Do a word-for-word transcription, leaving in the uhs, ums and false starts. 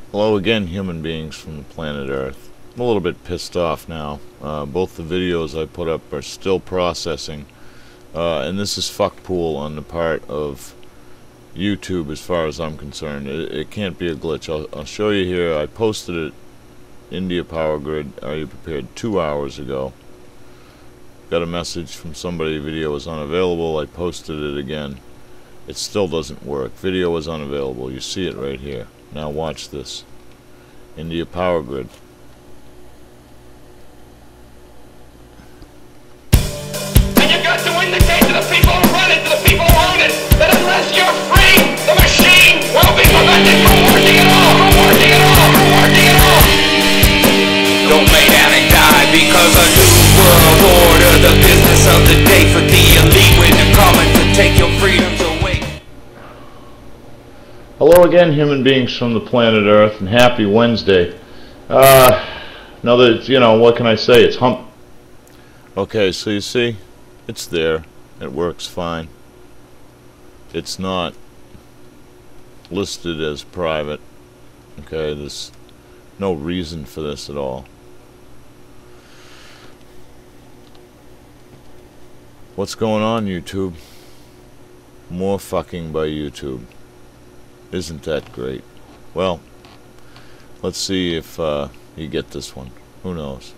Hello again, human beings from the planet Earth. I'm a little bit pissed off now. Uh, both the videos I put up are still processing. Uh, and this is fuckpool on the part of YouTube as far as I'm concerned. It, it can't be a glitch. I'll, I'll show you here. I posted it, India Power Grid, Are You Prepared, two hours ago. Got a message from somebody, video is unavailable. I posted it again. It still doesn't work. Video is unavailable. You see it right here. Now watch this. India Power Grid. And you've got to indicate to the people who run it, to the people who own it, that unless you're free, the machine will be prevented from working at all, from working at all, from working at all. Don't lay down and die because a new world order, the business of the day for the elite, when they're coming to take your freedoms away. Hello again, human beings from the planet Earth, and happy Wednesday. Uh, another, you know, what can I say? It's hump. Okay, so you see, it's there. It works fine. It's not listed as private. Okay, there's no reason for this at all. What's going on, YouTube? More fucking by YouTube. Isn't that great? Well, let's see if uh, you get this one. Who knows?